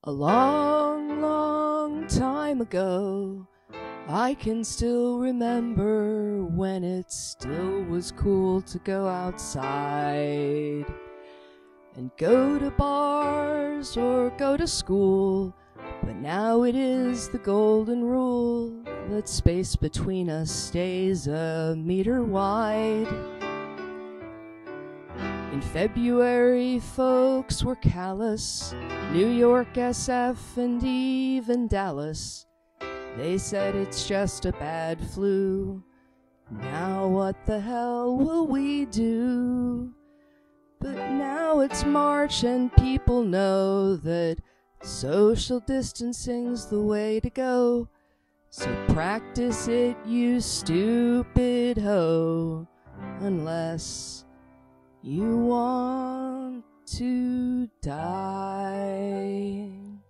A long, long time ago, I can still remember when it still was cool to go outside and go to bars or go to school. But now it is the golden rule that space between us stays a meter wide. In February, folks were callous, New York, SF, and even Dallas. They said it's just a bad flu. Now what the hell will we do? But now it's March and people know that social distancing's the way to go. So practice it, you stupid hoe, unless you want to die.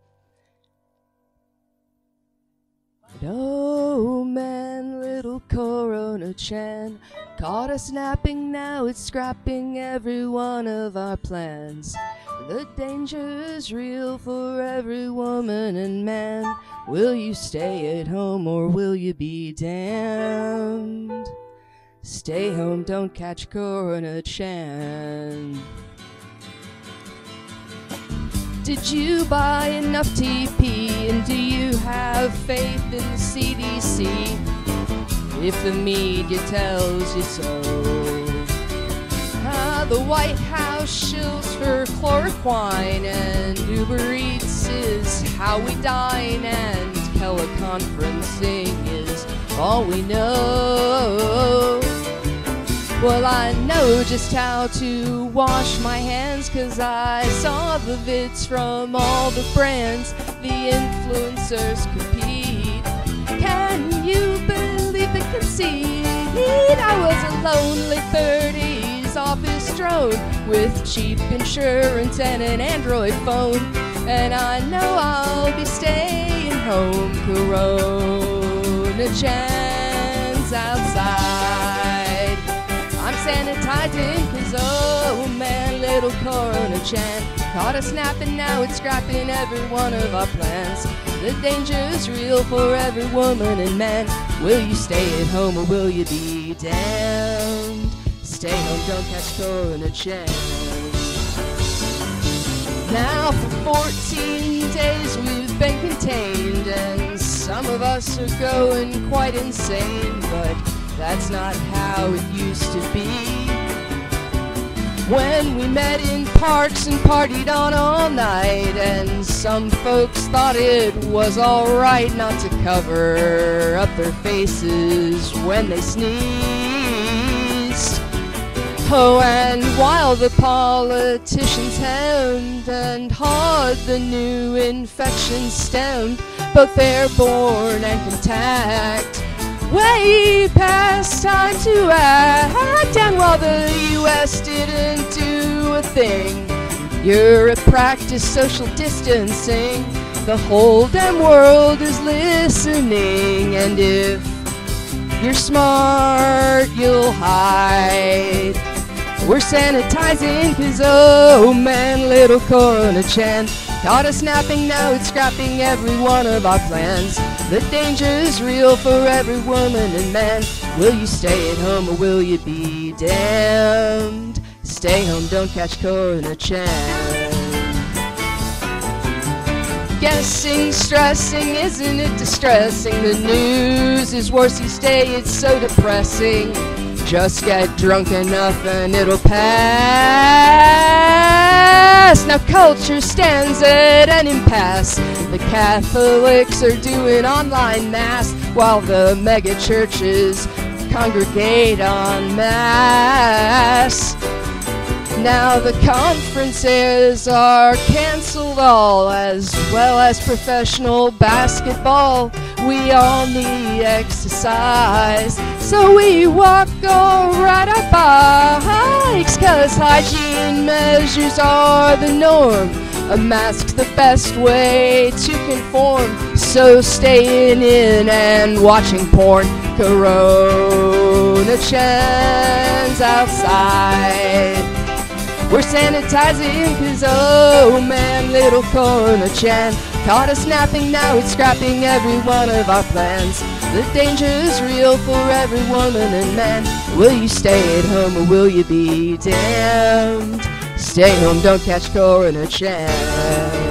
But oh man, little Corona-chan caught us napping, now it's scrapping every one of our plans. The danger is real for every woman and man. Will you stay at home or will you be damned? Stay home, don't catch Corona-chan. Did you buy enough TP and do you have faith in the CDC? If the media tells you so. The White House shills for chloroquine and Uber Eats is how we dine and teleconferencing is all we know. Well, I know just how to wash my hands, 'cause I saw the vids from all the brands the influencers compete. Can you believe the conceit? I was a lonely 30s office drone with cheap insurance and an Android phone, and I know I'll be staying home. Corona-chan's outside. I'm sanitizing 'cause oh man, little Corona-chan caught us napping, now it's scrapping every one of our plans. The danger is real for every woman and man. Will you stay at home or will you be damned? Stay home, don't catch Corona-chan. Now for 14 days we've been contained, and some of us are going quite insane, but that's not how it used to be. When we met in parks and partied on all night, and some folks thought it was alright not to cover up their faces when they sneezed. Oh, and while the politicians hemmed and hawed the new infection stemmed, both airborne and contact, way past time to act. And while the US didn't do a thing, Europe practiced social distancing. The whole damn world is listening, and if you're smart, you'll hide. We're sanitizing 'cause oh man, little Corona-chan caught us napping, now it's scrapping every one of our plans. The danger is real for every woman and man. Will you stay at home or will you be damned? Stay home, don't catch Corona-chan. Guessing, stressing, isn't it distressing? The news is worse each day, it's so depressing. Just get drunk enough and it'll pass. Now culture stands at an impasse. The Catholics are doing online mass, while the mega churches congregate en masse. Now the conferences are cancelled all, as well as professional basketball. We all need exercise, so we walk or ride our bikes, 'cause hygiene measures are the norm. A mask's the best way to conform, so staying in and watching porn. Corona-chan's outside. We're sanitizing 'cause oh man, little Corona Chan. Caught us napping, now it's scrapping every one of our plans. The danger is real for every woman and man. Will you stay at home or will you be damned? Stay home, don't catch Corona Chan.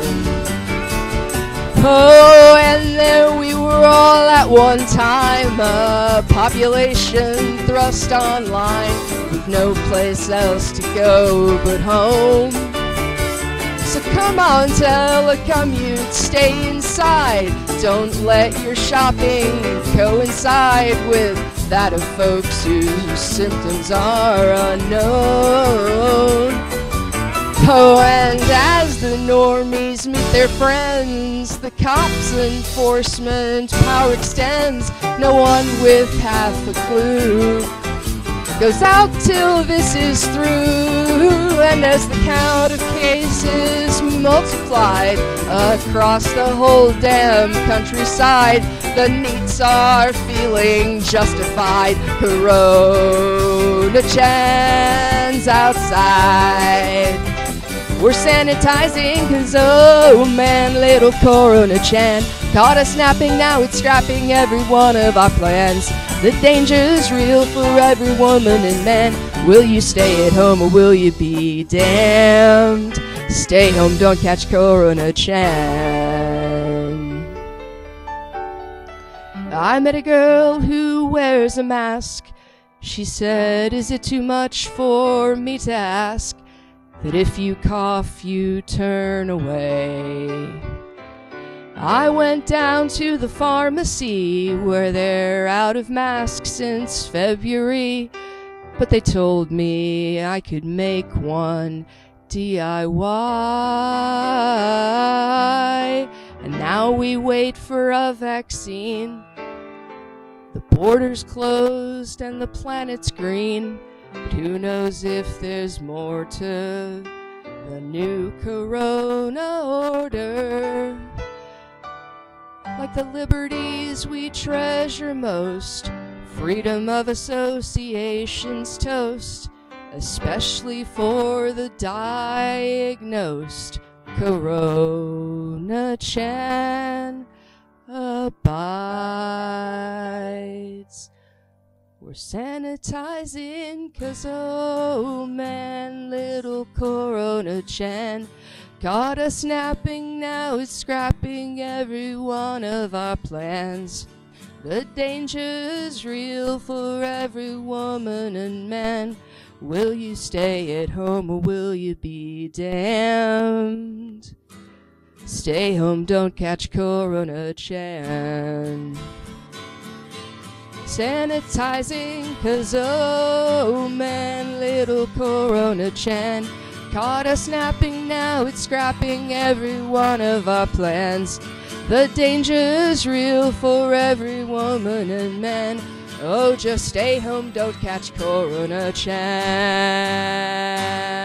Oh, and there we were all at one time, a population thrust online, with no place else to go but home. So come on, telecommute, stay inside. Don't let your shopping coincide with that of folks whose symptoms are unknown. Oh, and as the normies meet their friends, the cops' enforcement power extends. No one with half a clue goes out till this is through. And as the count of cases multiplied across the whole damn countryside, the neats are feeling justified. Corona Chan's outside. We're sanitizing, cause oh man, little Corona Chan caught us napping, now it's scrapping every one of our plans. The danger is real for every woman and man. Will you stay at home or will you be damned? Stay home, don't catch Corona Chan. I met a girl who wears a mask. She said, is it too much for me to ask that if you cough, you turn away? I went down to the pharmacy where they're out of masks since February, but they told me I could make one DIY. And now we wait for a vaccine. The border's closed and the planet's green, but who knows if there's more to the new corona order. Like the liberties we treasure most, freedom of association's toast, especially for the diagnosed. Corona Chan abides. We're sanitizing, cause oh man, little Corona Chan caught us napping, now it's scrapping every one of our plans. The danger is real for every woman and man. Will you stay at home or will you be damned? Stay home, don't catch Corona Chan. Sanitizing, cause oh man, little Corona Chan caught us napping, now it's scrapping every one of our plans. The danger is real for every woman and man. Oh, just stay home, don't catch Corona Chan.